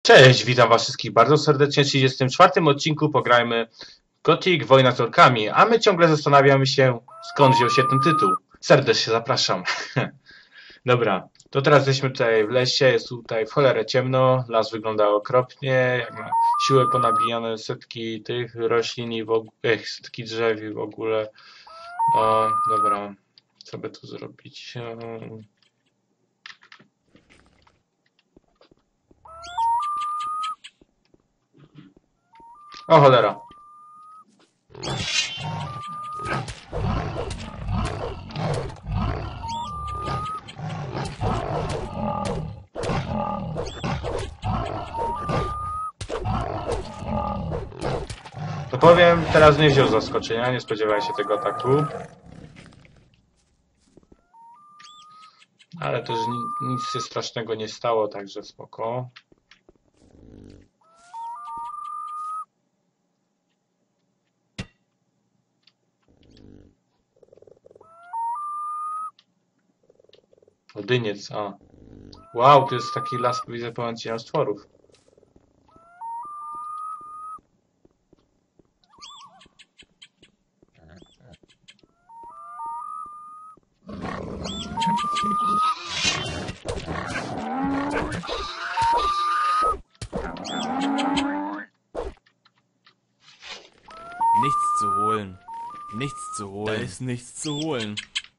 Cześć, witam was wszystkich bardzo serdecznie w 34. odcinku Pograjmy Gothic Wojna z Orkami, a my ciągle zastanawiamy się, skąd wziął się ten tytuł. Serdecznie zapraszam. Dobra, to teraz jesteśmy tutaj w lesie, jest tutaj w cholerę ciemno, las wygląda okropnie, jak na siłę ponabijane setki tych roślin i w ogóle, setki drzew i w ogóle. O, dobra, co by tu zrobić? O cholera. To powiem, teraz nie wziął zaskoczenia, nie spodziewałem się tego ataku. Ale też nic się strasznego nie stało, także spoko. Odyniec, a. Wow, to jest taki las, widzę, pełen cieniostworów. Nichts zu holen. Nichts zu holen. Da ist nichts zu holen.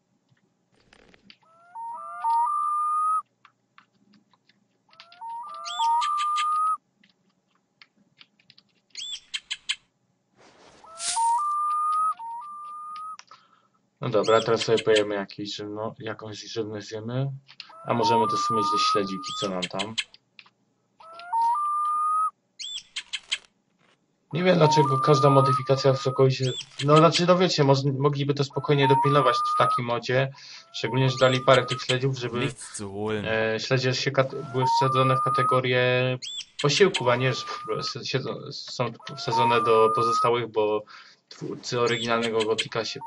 No dobra, teraz sobie pojemy jakąś żywność zjemy. A możemy to mieć ze śledziki, co nam tam. Nie wiem dlaczego każda modyfikacja wysokości. No znaczy, no wiecie, mogliby to spokojnie dopilnować w takim modzie. Szczególnie, że dali parę tych śledziów, żeby śledzie były wsadzone w kategorię posiłków, a nie, że są wsadzone do pozostałych, bo twórcy oryginalnego Gotika się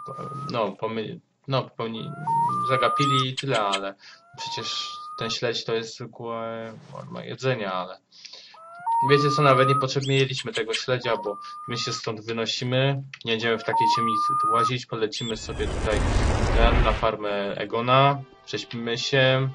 zagapili i tyle, ale przecież ten śledź to jest zwykłe forma jedzenia, ale wiecie co, nawet niepotrzebnie jedliśmy tego śledzia, bo my się stąd wynosimy, nie będziemy w takiej ciemnicy tu łazić, polecimy sobie tutaj na farmę Egona, prześpimy się.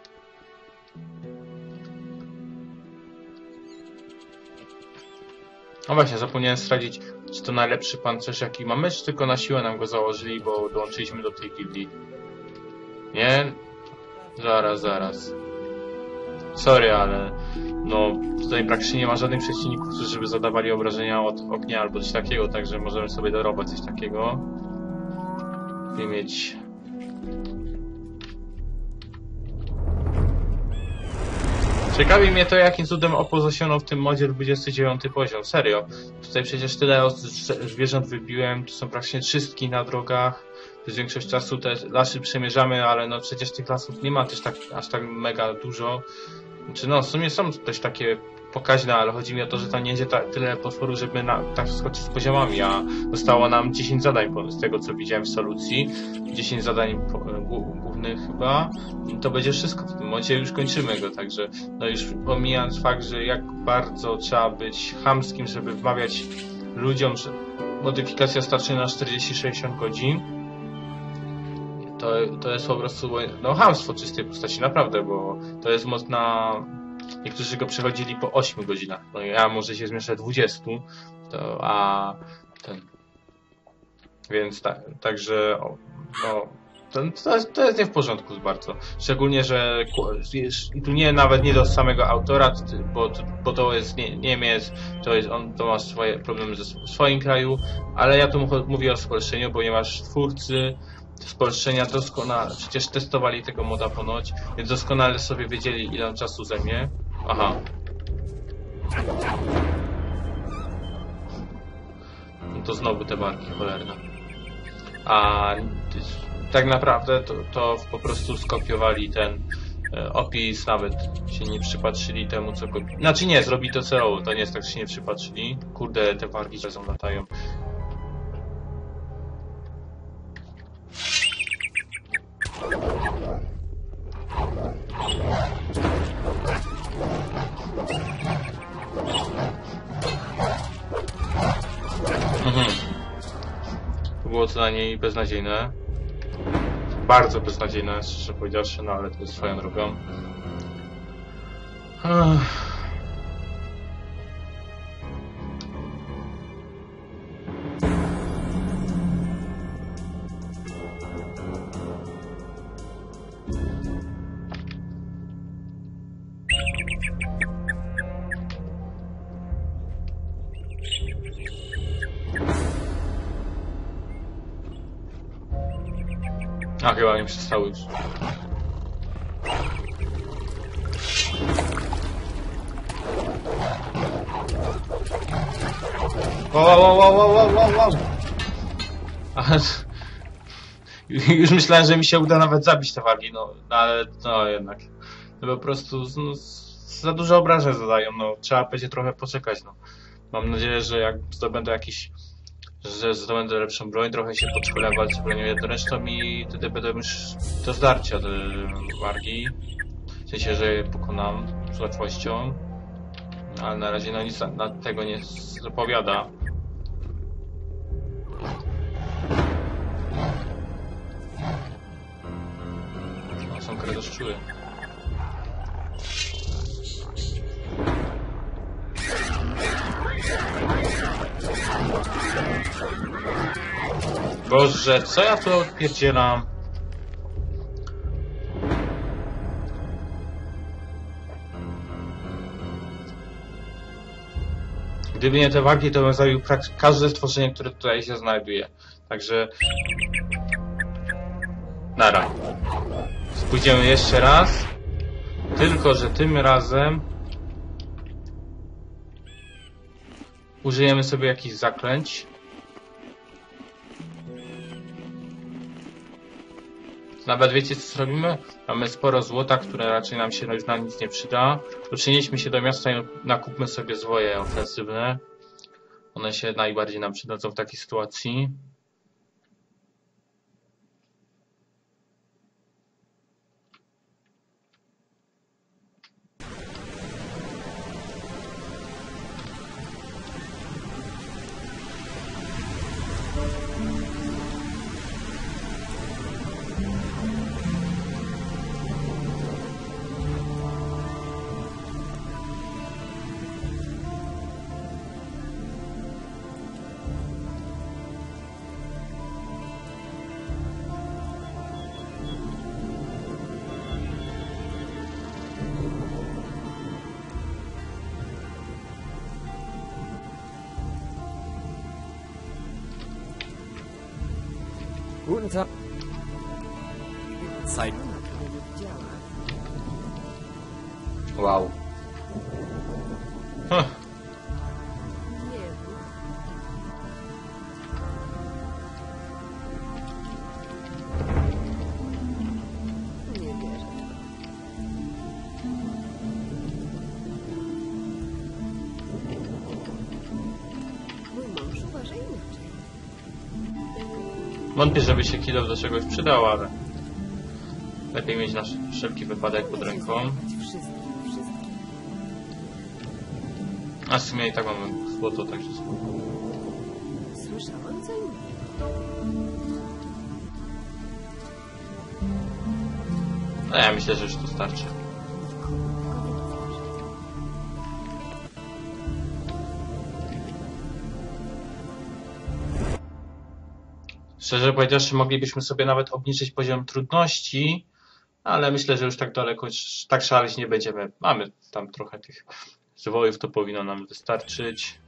No właśnie, zapomniałem sprawdzić, czy to najlepszy pancerz jaki mamy, czy tylko na siłę nam go założyli, bo dołączyliśmy do tej gildii. Nie? Zaraz. Sorry, ale no tutaj praktycznie nie ma żadnych przeciwników, którzy by zadawali obrażenia od ognia albo coś takiego, także możemy sobie dorobić coś takiego. I mieć... Ciekawi mnie to, jakim cudem Oppo osiągnął w tym modzie 29 poziom. Serio. Tutaj przecież tyle zwierząt wybiłem, tu są praktycznie czystki na drogach. Przez większość czasu te lasy przemierzamy, ale no przecież tych lasów nie ma też aż tak mega dużo. Znaczy no, w sumie są też takie pokaźne, ale chodzi mi o to, że tam nie będzie tyle potworów, żeby tak skoczyć z poziomami, a zostało nam 10 zadań z tego, co widziałem w solucji. 10 zadań głównych chyba. I to będzie wszystko w tym modzie, już kończymy go, także no już pomijając fakt, że jak bardzo trzeba być chamskim, żeby wmawiać ludziom, że modyfikacja starczy na 40-60 godzin. To jest po prostu no chamstwo czystej postaci, naprawdę, bo to jest moc na... Niektórzy go przechodzili po 8 godzinach. No ja może się zmieszczę 20, Więc także no, to jest nie w porządku bardzo. Szczególnie, że tu nawet nie do samego autora, bo to jest Niemiec, to ma swoje problemy w swoim kraju, ale ja tu mówię o spolszczeniu, bo nie masz twórcy. Spolszczenia doskonale, przecież testowali tego moda ponoć, więc doskonale sobie wiedzieli, ile czasu zajmie. Aha. No to znowu te barki cholerne. A tak naprawdę to po prostu skopiowali ten opis, nawet się nie przypatrzyli temu, co go... Znaczy nie, zrobi to CEO, to nie jest tak, że się nie przypatrzyli. Kurde, te barki czasem latają. było co najmniej beznadziejne. Bardzo beznadziejne, szczerze powiedziawszy, no ale to jest swoją drogą. A chyba nie przestały już. Wow. Ale... Już myślałem, że mi się uda nawet zabić te wargi, no ale no jednak. No, po prostu no, za dużo obrażeń zadają, no trzeba będzie trochę poczekać, no. Mam nadzieję, że jak zdobędę zdobędę lepszą broń, trochę się podszkolę walczyć bronią jednoręczną i wtedy będę już do zdarcia te wargi. W sensie, że je pokonam z łatwością. Ale na razie no nic na tego nie zapowiada. No, są kredoszczuły. Boże, co ja tu odpierdzielam? Gdyby nie te wagi, to bym zabił każde stworzenie, które tutaj się znajduje. Także... Nara. Pójdziemy jeszcze raz. Tylko, że tym razem... użyjemy sobie jakichś zaklęć. Nawet wiecie co zrobimy? Mamy sporo złota, które raczej nam się już na nic nie przyda. To przenieśmy się do miasta i nakupmy sobie zwoje ofensywne. One się najbardziej nam przydadzą w takiej sytuacji. Guten Tag. Zeit. Wow. Huh. Wątpię, żeby się kilof do czegoś przydał, ale lepiej mieć na wszelki wypadek pod ręką. A w sumie i tak mamy złoto, także spoko. Słyszałam co innego. No ja myślę, że już to starczy. Szczerze powiedziawszy, moglibyśmy sobie nawet obniżyć poziom trudności, ale myślę, że już tak daleko, tak szaleć nie będziemy. Mamy tam trochę tych zwojów, to powinno nam wystarczyć.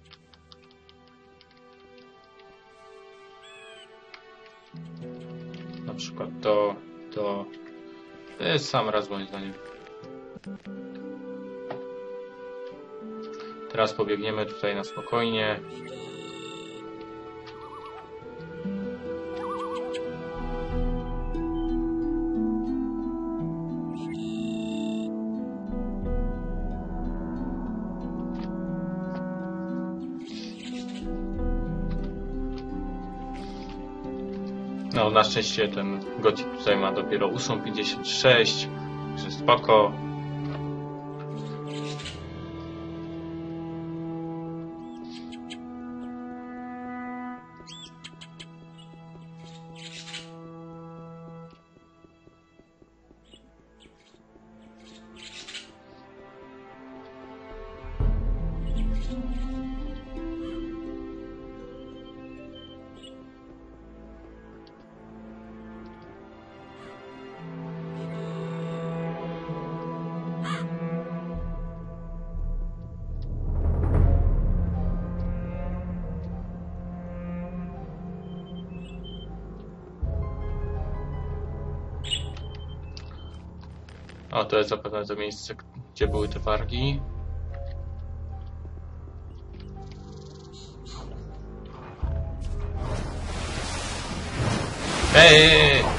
Na przykład to jest sam raz moim zdaniem. Teraz pobiegniemy tutaj na spokojnie. No, na szczęście ten Gothic tutaj ma dopiero 8,56, także spoko. O, to jest zapewne to miejsce, gdzie były te wargi. Ej, ej, ej!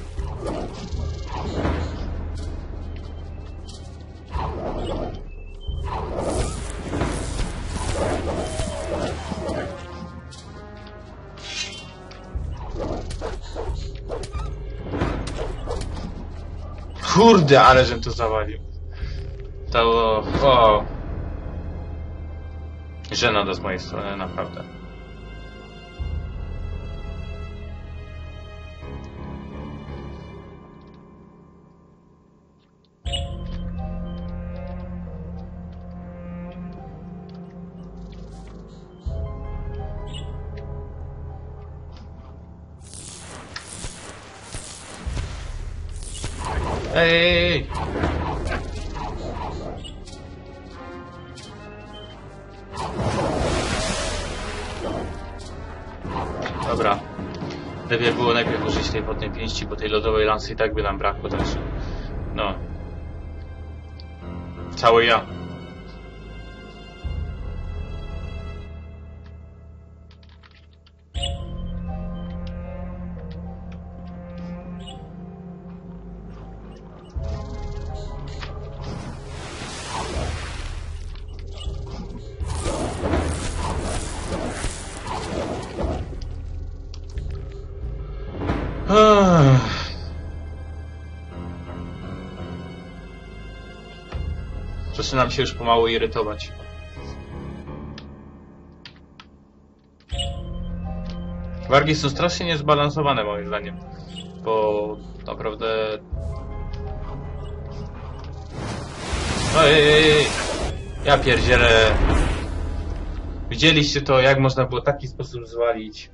Kurde, ale żem to zawalił. To było... O! Żenada z mojej strony, naprawdę. Ej, ej, ej! Dobra. Lepiej było najpierw użyć tej wodnej pięści, bo tej lodowej lansy i tak by nam brakło, także... No. Cały ja. Zaczynam się już pomału irytować. Wargi są strasznie niezbalansowane moim zdaniem, bo naprawdę... Ojej! Ja pierdzielę! Widzieliście to, jak można było w taki sposób zwalić?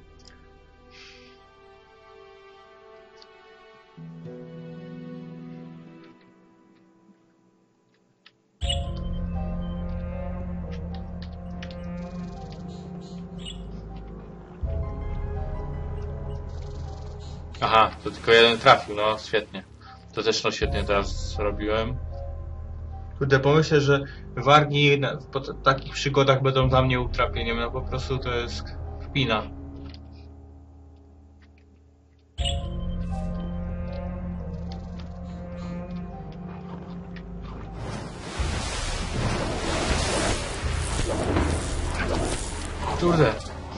Aha, to tylko jeden trafił, no świetnie. To też no świetnie teraz zrobiłem. Kurde, pomyślę, że wargi po takich przygodach będą dla mnie utrapieniem, no po prostu to jest kpina. Kurde.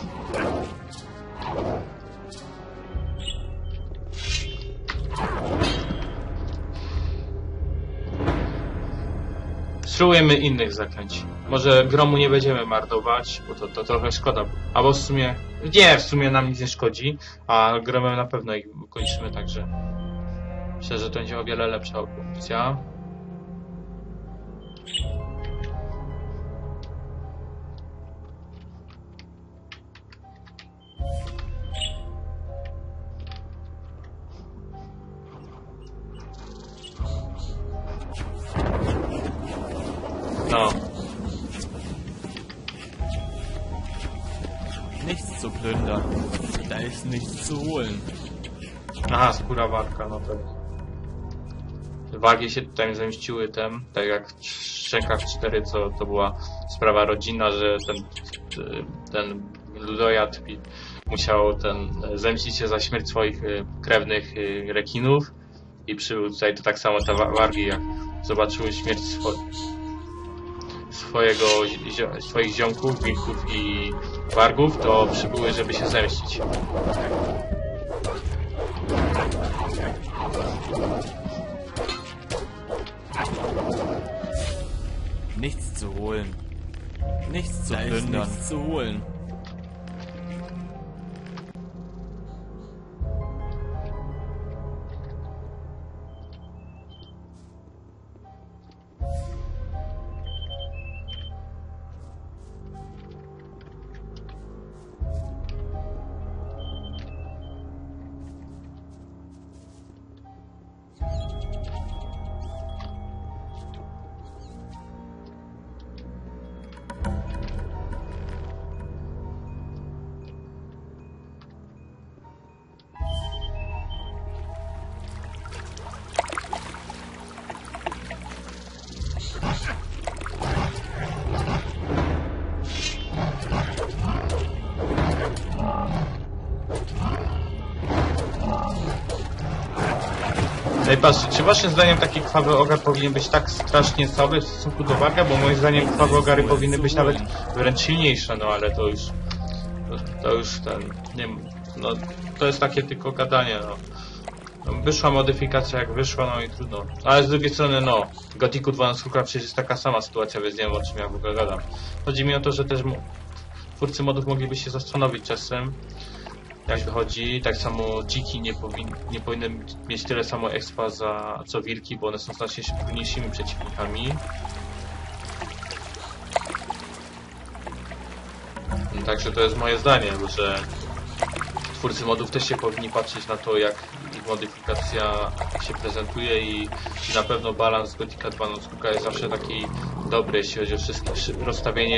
Spróbujemy innych zaklęć. Może gromu nie będziemy marnować, bo to trochę szkoda. Albo w sumie... Nie, w sumie nam nic nie szkodzi, a gromem na pewno ich ukończymy, także... Myślę, że to będzie o wiele lepsza opcja. No. Nichts zu plündern. Da ist nichts zu holen. Aha, skóra warka, no to... Wagi się tutaj zemściły tem, tak jak w Szczękach 4, co to była sprawa rodzinna, że ten ludojad musiał zemścić się za śmierć swoich krewnych rekinów i przybył tutaj to tak samo te wargi, jak zobaczyły śmierć swoich ziomków, wilków i wargów, to przybyły, żeby się zemścić. Nichts zu holen. Nichts zu plündern. Nichts zu holen. patrzcie, czy waszym zdaniem taki krwawy ogar powinien być tak strasznie słaby w stosunku do Warga? Bo moim zdaniem krwawe ogary powinny być nawet wręcz silniejsze, no ale to już ten, nie wiem, no to jest takie tylko gadanie, no. Wyszła modyfikacja jak wyszła, no i trudno. Ale z drugiej strony, no, w Gothicu 12 przecież jest taka sama sytuacja, więc nie wiem, o czym ja w ogóle gadam. Chodzi mi o to, że też twórcy modów mogliby się zastanowić czasem, jak wychodzi. Tak samo dziki nie powinny mieć tyle samo expa co wilki, bo one są znacznie trudniejszymi przeciwnikami. Także to jest moje zdanie, że twórcy modów też się powinni patrzeć na to, jak ich modyfikacja się prezentuje i na pewno balans Gothica 12 jest zawsze taki dobry, jeśli chodzi o wszystkie rozstawienie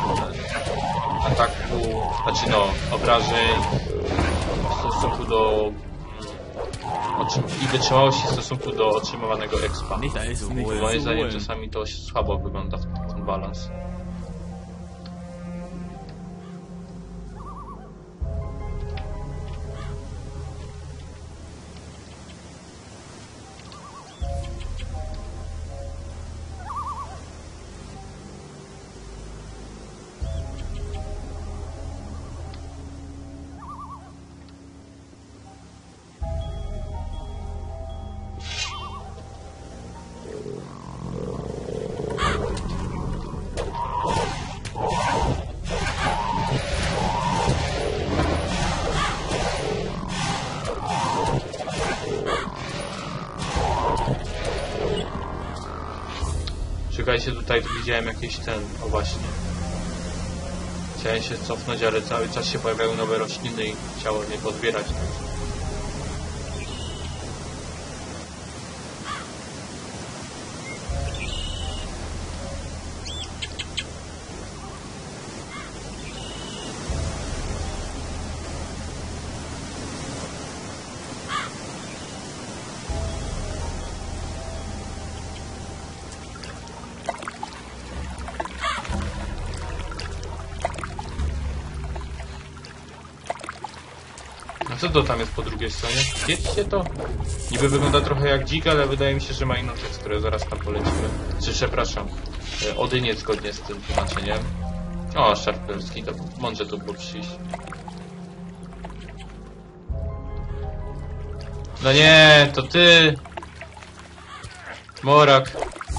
ataku, znaczy no, obrażeń w stosunku do i wytrzymałości w stosunku do otrzymywanego expa. Moim zdaniem czasami to słabo wygląda ten balans. Czekajcie, tutaj widziałem jakieś o właśnie. Chciałem się cofnąć, ale cały czas się pojawiały nowe rośliny i chciało mnie podbierać. Co to tam jest po drugiej stronie? Wiecie to? Niby wygląda trochę jak dzik, ale wydaje mi się, że ma inną teksturę. Zaraz tam polecimy. Czy przepraszam, Odyniec zgodnie z tym tłumaczeniem. O, Szarpelski, to mądrze to było przyjść. No nie, to ty! Morak.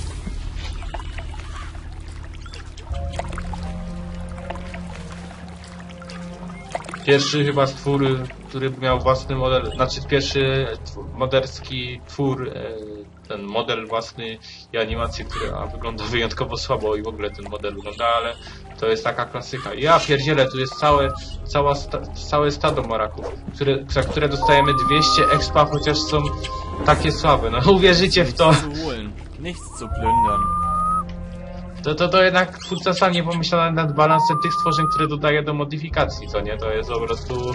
Pierwszy chyba stwór, który miał własny model, znaczy pierwszy moderski twór, ten model własny i animację, która wygląda wyjątkowo słabo i w ogóle ten model wygląda, ale to jest taka klasyka. Ja pierdzielę, tu jest całe stado moraków, za które dostajemy 200 expa, chociaż są takie słabe. No uwierzycie w to. Nichts zu plündern. To jednak twórca sam nie pomyślał nad balansem tych stworzeń, które dodaje do modyfikacji, co nie? To jest po prostu...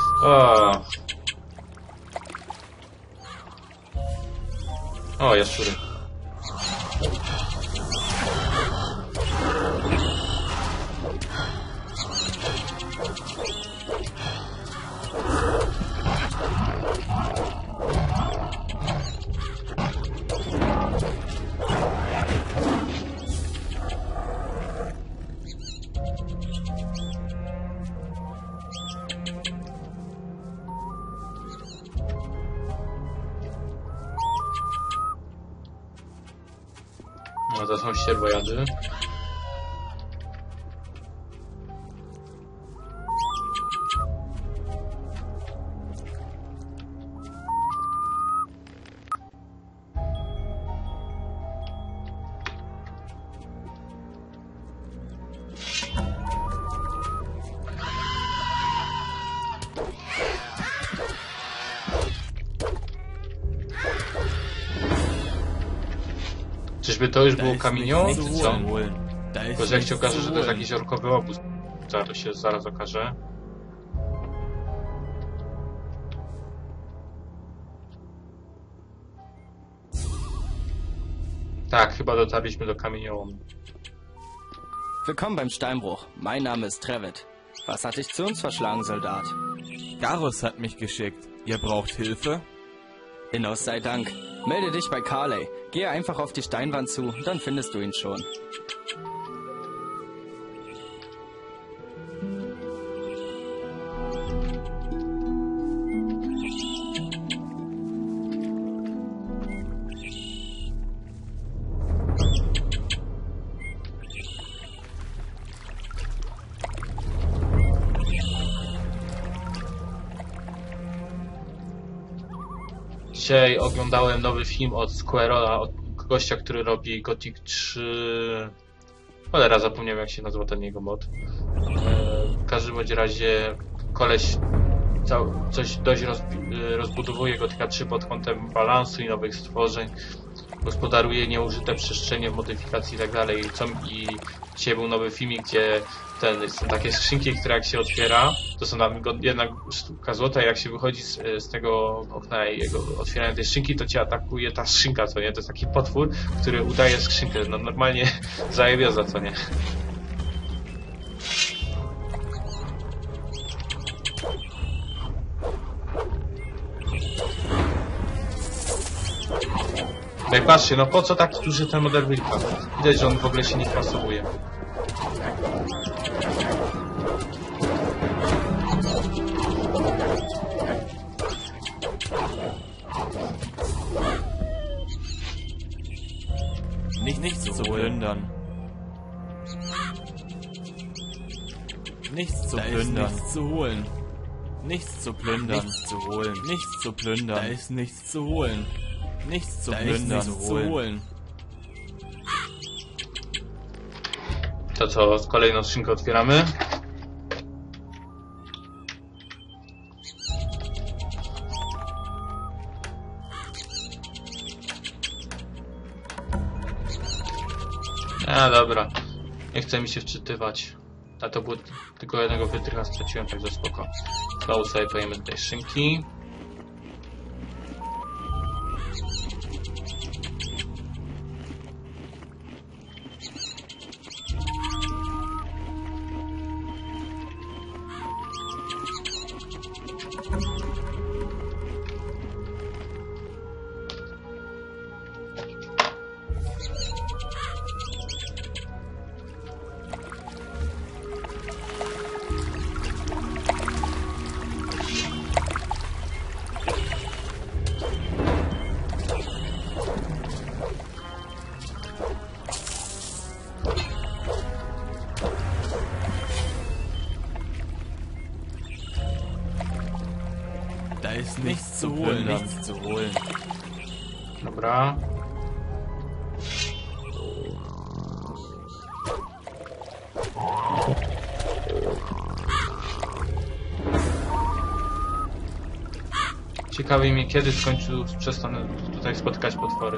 O, jaszczury. No to są ścierwojady. Czyżby to już było kamienio? Co? Tylko, że jak się okaże, że to jest jakiś orkowy obóz, to się zaraz okaże. Tak, chyba dotarliśmy do kamieniołomu. Willkommen beim Steinbruch. Mein Name ist Trevet. Was hat dich zu uns verschlagen, Soldat? Garus hat mich geschickt. Ihr braucht Hilfe? Innos sei Dank. Melde dich bei Carley. Gehe einfach auf die Steinwand zu, dann findest du ihn schon. Dzisiaj oglądałem nowy film od Square'a, od gościa, który robi Gothic 3... Cholera, zapomniałem jak się nazywa ten jego mod. W każdym bądź razie koleś coś dość rozbudowuje Gothica 3 pod kątem balansu i nowych stworzeń. Gospodaruje nieużyte przestrzenie w modyfikacji i tak dalej. I dzisiaj był nowy filmik, gdzie są takie skrzynki, które jak się otwiera, to są tam jedna sztuka złota i jak się wychodzi z tego okna i jego otwierania tej skrzynki, to cię atakuje ta skrzynka, co nie? To jest taki potwór, który udaje skrzynkę. No normalnie zajebioza, co nie? No i patrzcie, no po co taki duży ten model wilka? Widać, że on w ogóle się nie fasowuje. Nichts zu plündern. Nichts zu plündern. Nichts zu holen. Nichts zu plündern. Nichts zu holen. Nichts zu plündern. Da ist nichts zu holen. Nichts zu plündern. Nichts zu holen. To co, kolejną skrzynkę otwieramy. A dobra, nie chce mi się wczytywać. A to było tylko jednego wytrycha straciłem, także spoko. Znowu sobie pojemy tej szynki. Da ist nichts zu holen. Nichts zu holen. Dobra. Ciekawi mnie, kiedy w końcu przestanę tutaj spotykać potwory.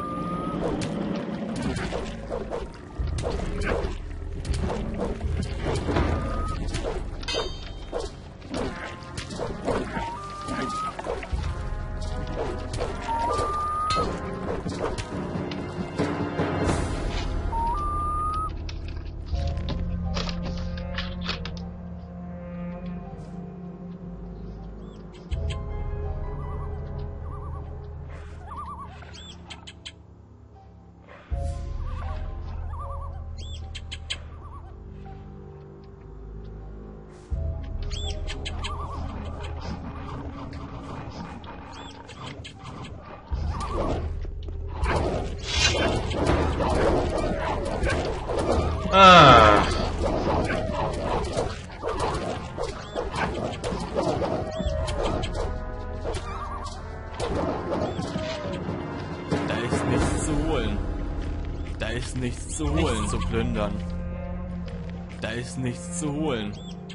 Da ist nichts zu holen. Da ist nichts zu holen. Nichts zu plündern. Da ist nichts zu holen.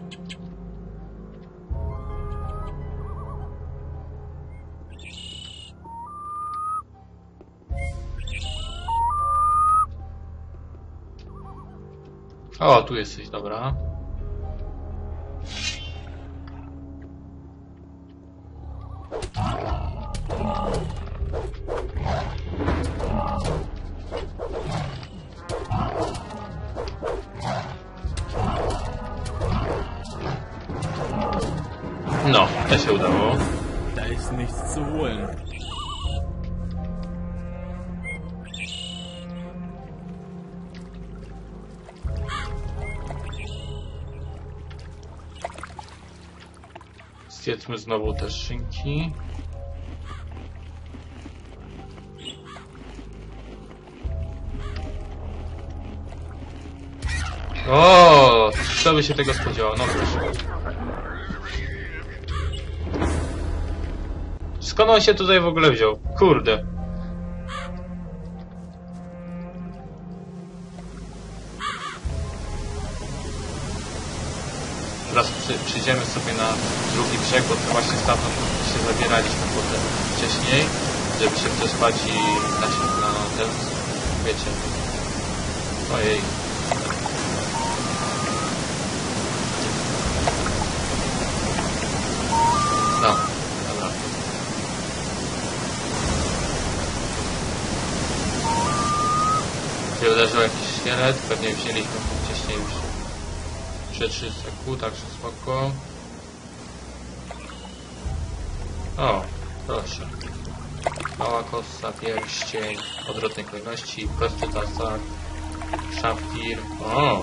O, tu jesteś, dobra. No, to się udało. Da ist nichts zu holen. Zjedzmy znowu te szynki. O, kto by się tego spodziewał? No proszę. Skąd on się tutaj w ogóle wziął? Kurde. Teraz przyjdziemy sobie na drugi brzeg, bo to właśnie stamtąd się zabieraliśmy potem wcześniej, żeby się przespać i na ten, wiecie. Ojej. No, dobra. Gdzie uderzył jakiś szkielet, pewnie wzięliśmy wcześniej już 3 sekund, także spoko. O, proszę. Mała kosa, pierścień, odwrotnej kolejności, prosty tasak, szafir. O!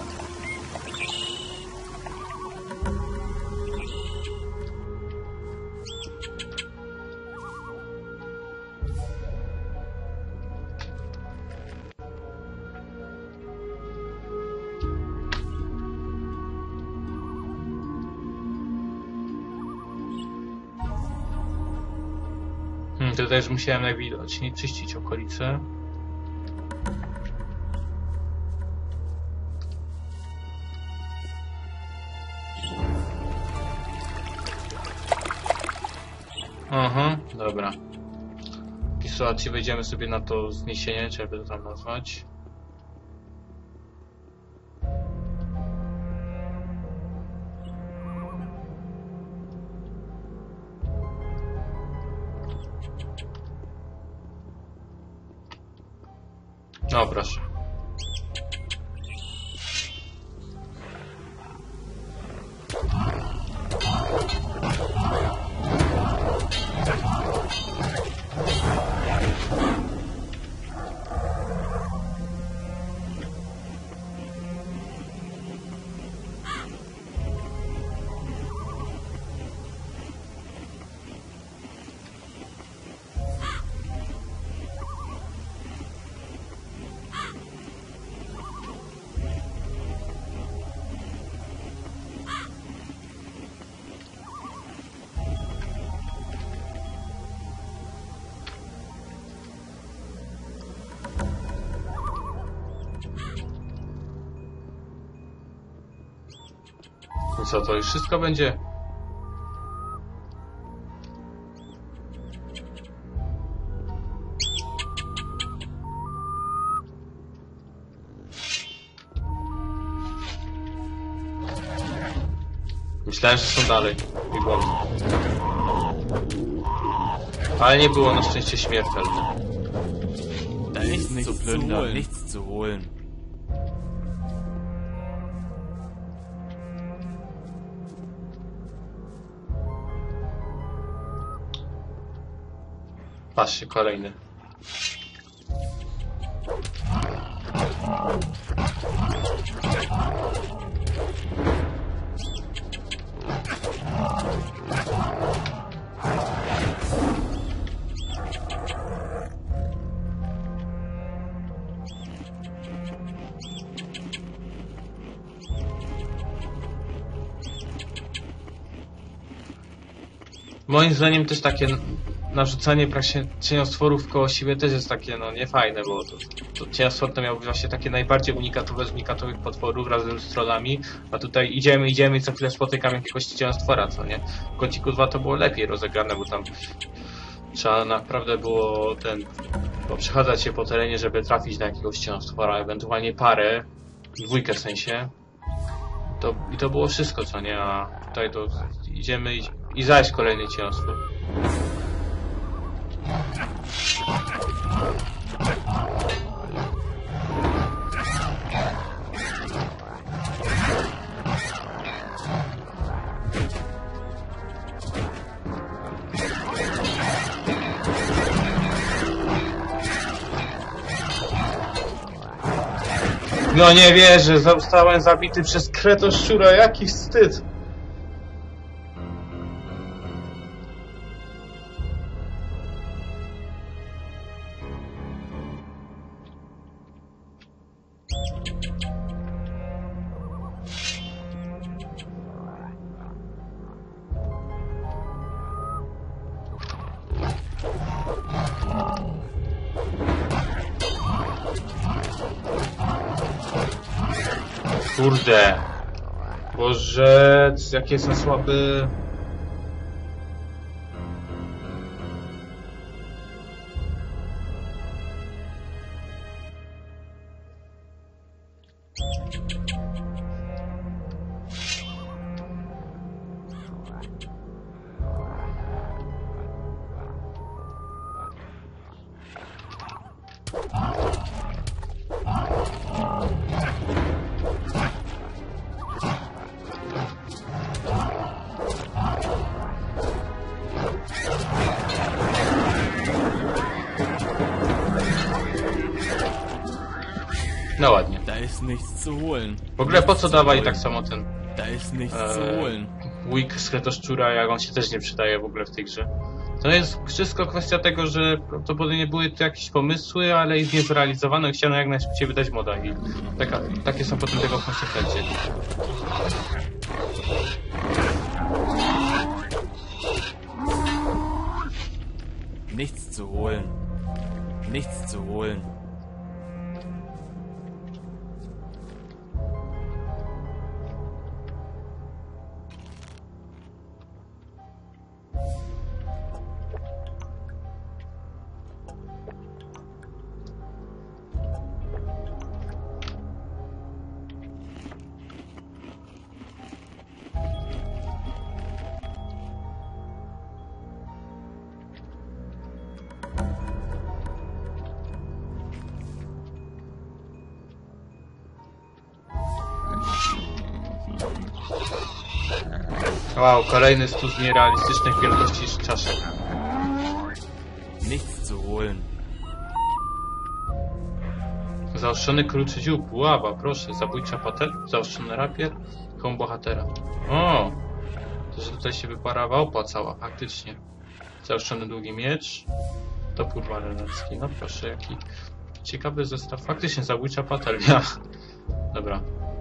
Tutaj już musiałem najwidoczniej czyścić okolice. Aha, dobra. W takiej sytuacji wejdziemy sobie na to zniesienie, czy jakby to tam nazwać. No proszę. I co, to już wszystko będzie? Myślałem, że są dalej. Ale nie było na szczęście śmiertelne. Da ist nichts zu plündern, nichts zu holen. Patrzcie, kolejny. Moim zdaniem też takie narzucanie cieniostworów koło siebie też jest takie, no niefajne, bo to cieniostwór to miał być właśnie takie najbardziej unikatowe z unikatowych potworów razem z trollami, a tutaj idziemy i co chwilę spotykamy jakiegoś cieniostwora, co nie? W Gothicu 2 to było lepiej rozegrane, bo tam trzeba naprawdę było przechadzać się po terenie, żeby trafić na jakiegoś cieniostwora, ewentualnie parę, dwójkę w sensie. I to było wszystko, co nie? A tutaj to idziemy i zaś kolejny cieniostwór. No nie wierzę, zostałem zabity przez kretoszczura, jaki wstyd! Kurde. Boże, jaki jestem słaby. No ładnie. Da ist nichts zu holen. W ogóle po co dawali tak samo ten Da ist nichts zu holen. łyk z kretoszczura, jak on się też nie przydaje w ogóle w tej grze. To jest wszystko kwestia tego, że prawdopodobnie były tu jakieś pomysły, ale ich nie zrealizowano i chciano jak najszybciej wydać moda i takie są potem tego konsekwencje. Nichts zu holen. Nichts zu holen. Wow, kolejny stos nierealistycznych wielkości czaszek. Nichts zu holen. Zaostrzony kruczy dziób, ława, proszę, zabójcza patel, zaostrzony rapier, koło bohatera. O! To, że tutaj się wyparawa opłacała, faktycznie. Zaostrzony długi miecz, topór marynarski, no proszę, jaki ciekawy zestaw. Faktycznie, zabójcza patelnia. Dobra.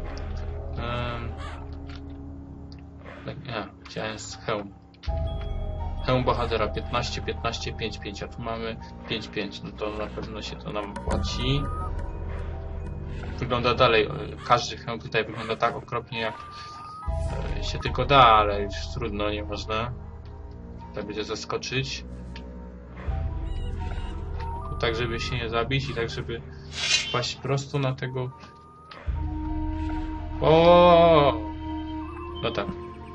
Nie, chciałem jest hełm. Hełm bohatera 15, 15, 5, 5, a tu mamy 5, 5, no to na pewno się to nam płaci. Wygląda dalej, każdy hełm tutaj wygląda tak okropnie jak się tylko da, ale już trudno, nieważne. Tutaj będzie zaskoczyć. Tak, żeby się nie zabić i tak, żeby wpaść prosto na tego... O! No tak.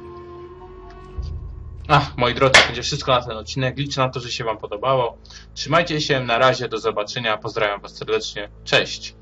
Moi drodzy, to będzie wszystko na ten odcinek. Liczę na to, że się wam podobało. Trzymajcie się, na razie, do zobaczenia. Pozdrawiam was serdecznie. Cześć!